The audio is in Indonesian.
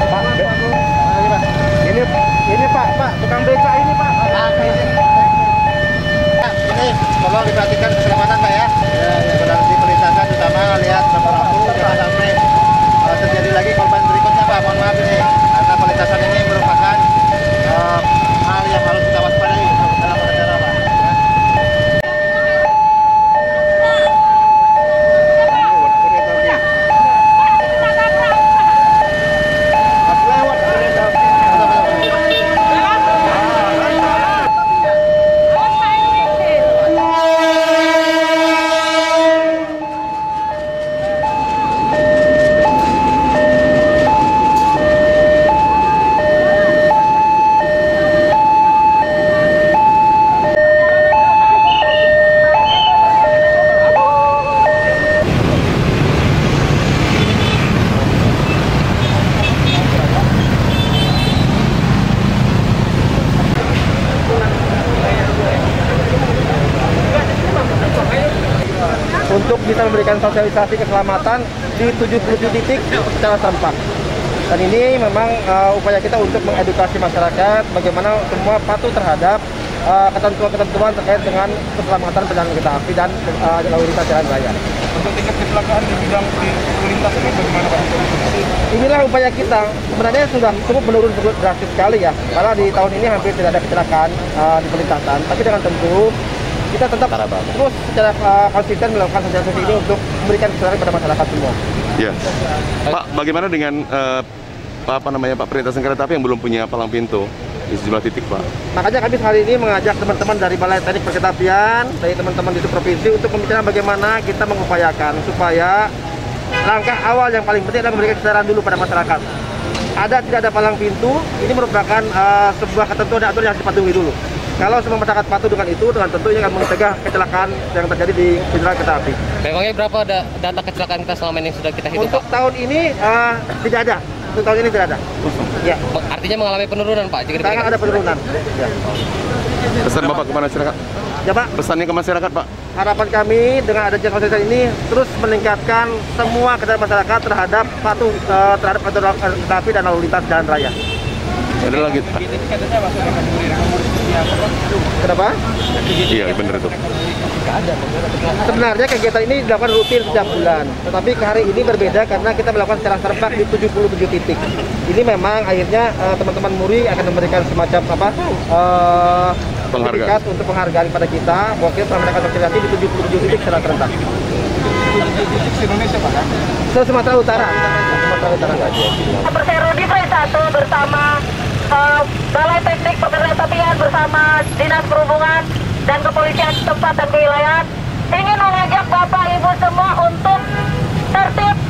Pak, ini Pak, tukang beca ini Pak. Ini tolong diperhatikan keselamatan Pak ya. Pada nanti perlintasan terutama lihat lampu jangan sampai terjadi lagi korban berikutnya Pak. Mohon maaf ini karena perlintasan ini merupakan hal yang harus kita waspadai dalam berkendara Pak. Untuk bisa memberikan sosialisasi keselamatan di 77 titik secara serempak. Dan ini memang upaya kita untuk mengedukasi masyarakat bagaimana semua patuh terhadap ketentuan-ketentuan terkait dengan keselamatan perjalanan kereta api dan lalu lintas jalan raya. Untuk tingkat kecelakaan di bidang lintas ini bagaimana Pak? Inilah upaya kita. Sebenarnya sudah cukup menurun drastis sekali ya. Karena di tahun ini hampir tidak ada kecelakaan di perlintasan. Tapi dengan tentu kita tetap terus secara konsisten melakukan sosialisasi ini untuk memberikan kesadaran kepada masyarakat semua. Ya, Pak, bagaimana dengan Pak perlintasan kereta api yang belum punya palang pintu di sejumlah titik, Pak? Makanya kami hari ini mengajak teman-teman dari Balai Teknik Perkeretapian, dari teman-teman di provinsi untuk membicarakan bagaimana kita mengupayakan supaya langkah awal yang paling penting adalah memberikan kesadaran dulu pada masyarakat. Ada tidak ada palang pintu, ini merupakan sebuah ketentuan dan aturan yang harus dipatuhi dulu. Kalau semua masyarakat patuh dengan itu, dengan tentu ini akan mencegah kecelakaan yang terjadi di jalan kereta api. Memangnya berapa data kecelakaan kita selama ini sudah kita hitung, Untuk Pak? tahun ini tidak ada. Untuk tahun ini tidak ada. Ya. Artinya mengalami penurunan, Pak? Jika Sekarang ada penurunan. Ya. Pesan Bapak ke masyarakat? Ya Pak, Pesannya ke masyarakat, Pak? harapan kami dengan adanya sosialisasi ini terus meningkatkan semua kesadaran masyarakat terhadap patuh terhadap aturan kereta api dan lalu lintas jalan raya. Ada lagi, Pak? Kenapa? Iya, benar itu. Sebenarnya kegiatan ini dilakukan rutin setiap bulan, tetapi hari ini berbeda karena kita melakukan secara serempak di 77 titik. Ini memang akhirnya teman-teman Muri akan memberikan semacam Penghargaan untuk penghargaan pada kita bahwa kita telah melakukan sosialisasi di 77 titik secara serentak. Indonesia Pak? Sumatera Utara. Sumatera Utara saja. Persero di Frey 1 bersama Balai Teknik Perkeretapian bersama Dinas Perhubungan dan Kepolisian tempat dan kewilayahan ingin mengajak Bapak Ibu semua untuk tertib